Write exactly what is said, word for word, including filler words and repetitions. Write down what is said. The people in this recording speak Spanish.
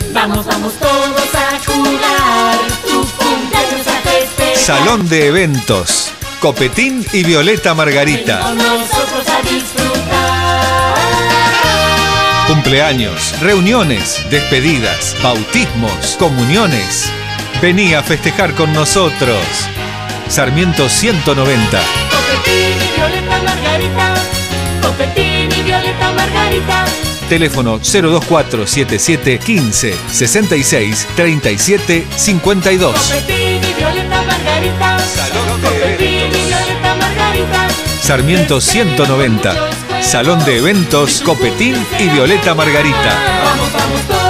Vamos, vamos todos a jugar, tu cumpleaños a festejar. Salón de eventos, Copetín y Violeta Margarita. Ven con nosotros a disfrutar. Cumpleaños, reuniones, despedidas, bautismos, comuniones. Vení a festejar con nosotros. Sarmiento ciento noventa. Copetín y Violeta Margarita. Copetín y Violeta Margarita. Teléfono cero dos cuatro siete siete quince sesenta y seis treinta y siete cincuenta y dos. Copetín y Violeta Margarita. Salón de Copetín y eventos. Violeta Margarita. Sarmiento ciento noventa. Salón de eventos, Copetín y Violeta Margarita. Vamos, vamos todos.